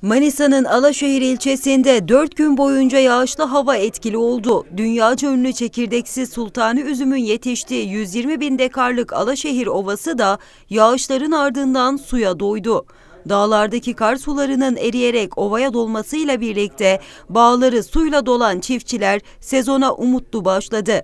Manisa'nın Alaşehir ilçesinde 4 gün boyunca yağışlı hava etkili oldu. Dünyaca ünlü çekirdeksiz sultani üzümün yetiştiği 120 bin dekarlık Alaşehir Ovası da yağışların ardından suya doydu. Dağlardaki kar sularının eriyerek ovaya dolmasıyla birlikte bağları suyla dolan çiftçiler sezona umutlu başladı.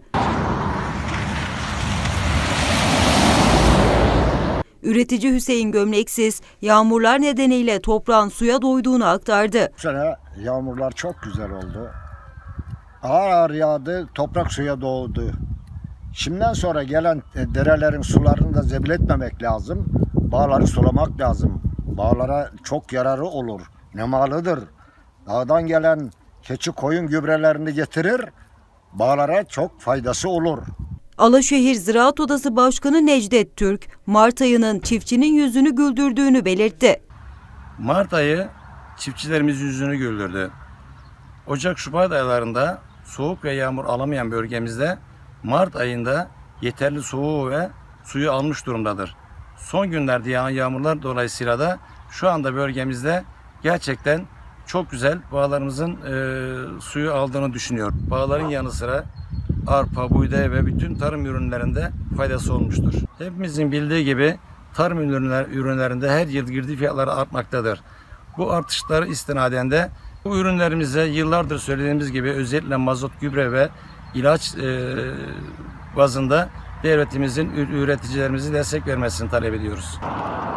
Üretici Hüseyin Gömleksiz, yağmurlar nedeniyle toprağın suya doyduğunu aktardı. Bu sene yağmurlar çok güzel oldu. Ağır ağır yağdı, toprak suya doğdu. Şimdiden sonra gelen derelerin sularını da zebil etmemek lazım. Bağları sulamak lazım. Bağlara çok yararı olur. Nemalıdır. Dağdan gelen keçi koyun gübrelerini getirir. Bağlara çok faydası olur. Alaşehir Ziraat Odası Başkanı Necdet Türk, Mart ayının çiftçinin yüzünü güldürdüğünü belirtti. Mart ayı çiftçilerimiz yüzünü güldürdü. Ocak-Şubat aylarında soğuk ve yağmur alamayan bölgemizde Mart ayında yeterli soğuğu ve suyu almış durumdadır. Son günlerde yağan yağmurlar dolayısıyla da şu anda bölgemizde gerçekten çok güzel bağlarımızın suyu aldığını düşünüyorum. Bağların yanı sıra arpa, buğday ve bütün tarım ürünlerinde faydası olmuştur. Hepimizin bildiği gibi tarım ürünlerinde her yıl girdi fiyatları artmaktadır. Bu artışları istinaden de bu ürünlerimize yıllardır söylediğimiz gibi özellikle mazot, gübre ve ilaç bazında devletimizin üreticilerimize destek vermesini talep ediyoruz.